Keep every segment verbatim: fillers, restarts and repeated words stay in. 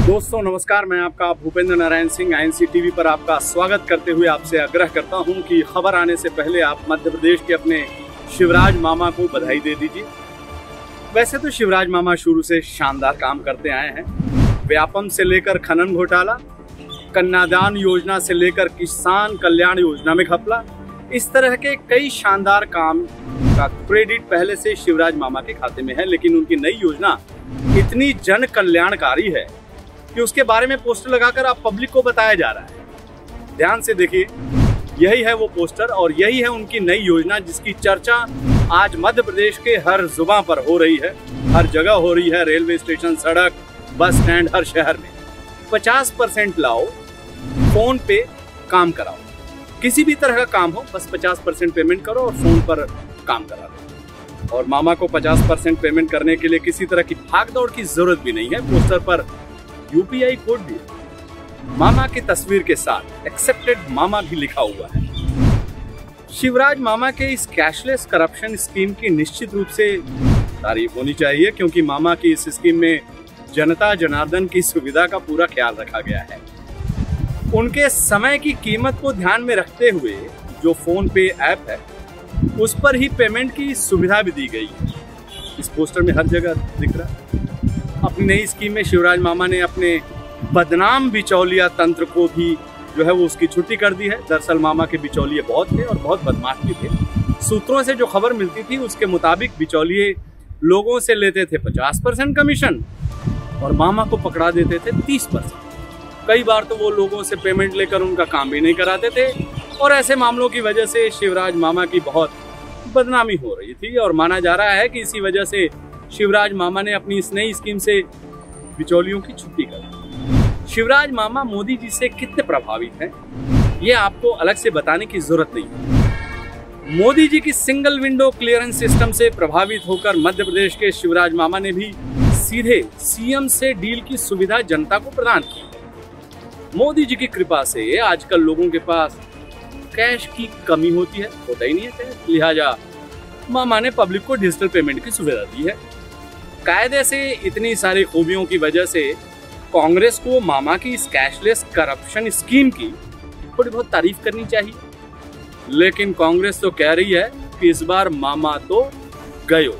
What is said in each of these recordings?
दोस्तों नमस्कार, मैं आपका भूपेंद्र नारायण सिंह आईएनसी टीवी पर आपका स्वागत करते हुए आपसे आग्रह करता हूं कि खबर आने से पहले आप मध्य प्रदेश के अपने शिवराज मामा को बधाई दे दीजिए। वैसे तो शिवराज मामा शुरू से शानदार काम करते आए हैं। व्यापम से लेकर खनन घोटाला, कन्यादान योजना से लेकर किसान कल्याण योजना में घपला, इस तरह के कई शानदार काम का क्रेडिट पहले से शिवराज मामा के खाते में है। लेकिन उनकी नई योजना इतनी जन कल्याणकारी है कि उसके बारे में पोस्टर लगाकर आप पब्लिक को बताया जा रहा है। ध्यान से देखिए, यही है वो पोस्टर और यही है उनकी नई योजना जिसकी चर्चा आज मध्य प्रदेश के हर जुबान पर हो रही है, हर जगह हो रही है। रेलवे स्टेशन, सड़क, बस स्टैंड, हर शहर में पचास परसेंट लाओ, फोन पे काम कराओ। किसी भी तरह का काम हो, बस पचास परसेंट पेमेंट करो और फोन पर काम करा लो। और मामा को पचास परसेंट पेमेंट करने के लिए किसी तरह की भागदौड़ की जरूरत भी नहीं है। पोस्टर पर यूपीआई कोड भी है, मामा की तस्वीर के साथ एक्सेप्टेड मामा भी लिखा हुआ है। शिवराज मामा के इस कैशलेस करप्शन स्कीम की निश्चित रूप से तारीफ होनी चाहिए, क्योंकि मामा की इस स्कीम में जनता जनार्दन की सुविधा का पूरा ख्याल रखा गया है। उनके समय की कीमत को ध्यान में रखते हुए जो फोन पे ऐप है उस पर ही पेमेंट की सुविधा भी दी गई है। इस पोस्टर में हर जगह दिख रहा है। अपनी नई स्कीम में शिवराज मामा ने अपने बदनाम बिचौलिया तंत्र को भी जो है वो उसकी छुट्टी कर दी है। दरअसल मामा के बिचौलिए बहुत थे और बहुत बदमाश भी थे। सूत्रों से जो खबर मिलती थी उसके मुताबिक बिचौलिए लोगों से लेते थे पचास परसेंट कमीशन और मामा को पकड़ा देते थे तीस परसेंट। कई बार तो वो लोगों से पेमेंट लेकर उनका काम भी नहीं कराते थे और ऐसे मामलों की वजह से शिवराज मामा की बहुत बदनामी हो रही थी। और माना जा रहा है कि इसी वजह से शिवराज मामा ने अपनी इस नई स्कीम से बिचौलियों की छुट्टी कर दी। शिवराज मामा मोदी जी से कितने प्रभावित हैं ये आपको अलग से बताने की जरूरत नहीं है। मोदी जी की सिंगल विंडो क्लियरेंस सिस्टम से प्रभावित होकर मध्य प्रदेश के शिवराज मामा ने भी सीधे सीएम से डील की सुविधा जनता को प्रदान की। मोदी जी की कृपा से आजकल लोगों के पास कैश की कमी होती है, होता ही नहीं है कैश, लिहाजा मामा ने पब्लिक को डिजिटल पेमेंट की सुविधा दी है। कायदे से इतनी सारी खूबियों की वजह से कांग्रेस को मामा की इस कैशलेस करप्शन स्कीम की थोड़ी बहुत तारीफ करनी चाहिए। लेकिन कांग्रेस तो कह रही है कि इस बार मामा तो गयो।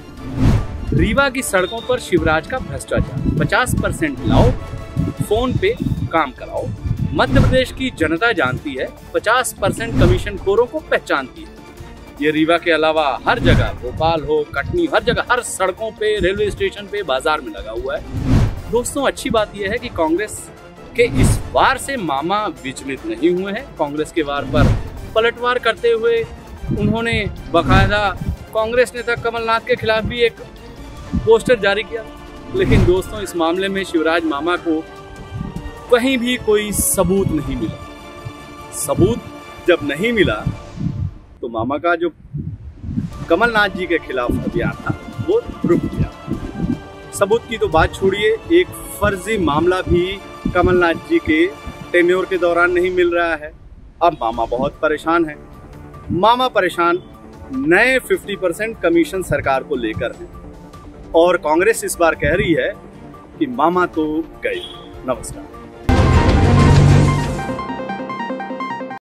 रीवा की सड़कों पर शिवराज का भ्रष्टाचार, पचास परसेंट लाओ, फोन पे काम कराओ। मध्य प्रदेश की जनता जानती है, पचास परसेंट कमीशन खोरों को पहचानती है। ये रीवा के अलावा हर जगह, भोपाल हो, कटनी, हर जगह, हर सड़कों पे, रेलवे स्टेशन पे, बाजार में लगा हुआ है। दोस्तों अच्छी बात यह है कि कांग्रेस के इस वार से मामा विचलित नहीं हुए हैं। कांग्रेस के वार पर पलटवार करते हुए उन्होंने बाकायदा कांग्रेस नेता कमलनाथ के खिलाफ भी एक पोस्टर जारी किया। लेकिन दोस्तों इस मामले में शिवराज मामा को कहीं भी कोई सबूत नहीं मिला। सबूत जब नहीं मिला तो मामा का जो कमलनाथ जी के खिलाफ अभियान था वो रुक गया। सबूत की तो बात छोड़िए, एक फर्जी मामला भी कमलनाथ जी के टेन्योर के दौरान नहीं मिल रहा है। अब मामा बहुत परेशान है। मामा परेशान नए पचास परसेंट कमीशन सरकार को लेकर है और कांग्रेस इस बार कह रही है कि मामा तो गए। नमस्कार।